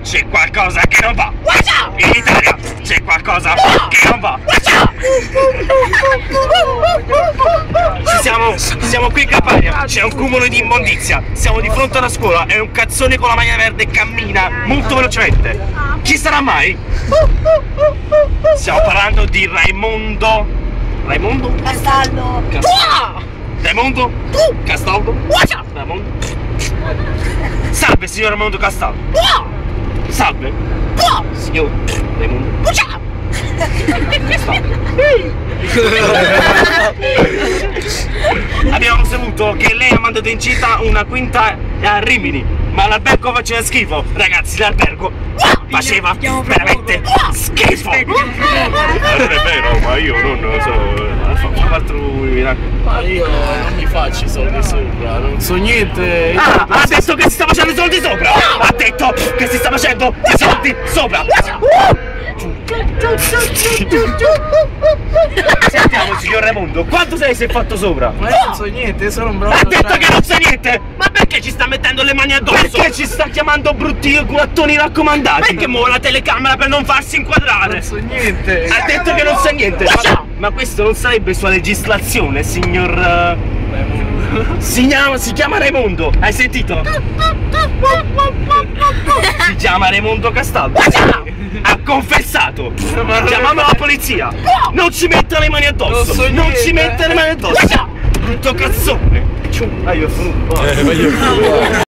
c'è qualcosa che non va. In Italia c'è qualcosa che non va. Siamo qui in Campania, c'è un cumulo di immondizia. Siamo di fronte alla scuola e un cazzone con la maglia verde cammina molto velocemente. Chi sarà mai? Stiamo parlando di Raimondo Castaldo. Raimondo Castaldo. Raimondo. Salve signor Raimondo Castaldo. Salve signor Raimondo Castaldo. Abbiamo saputo che lei ha mandato in città una quinta a Rimini, ma l'albergo faceva schifo. Ragazzi, l'albergo faceva veramente schifo. Non è vero, ma io non lo so. Fa altrui. Ma io non mi faccio i soldi sopra, non so niente. Ha detto che si sta facendo i soldi sopra. Ha detto che si sta facendo i soldi sopra. Sentiamo signor Raimondo, quanto sei si è fatto sopra? Ma io non so niente, sono un bravo. Ha detto che non sa niente! Ma perché ci sta mettendo le mani addosso? Perché ci sta chiamando brutti culattoni raccomandati? Perché muove la telecamera per non farsi inquadrare? Non so niente. Ha detto che non sa niente! Ma questo non sarebbe sua legislazione, signor... Si chiama Raimondo, hai sentito? Si chiama Raimondo Castaldo. Ha confessato. Chiamiamo la polizia. Non ci metta le mani addosso. Non ci metta le mani addosso. Brutto cazzone. Io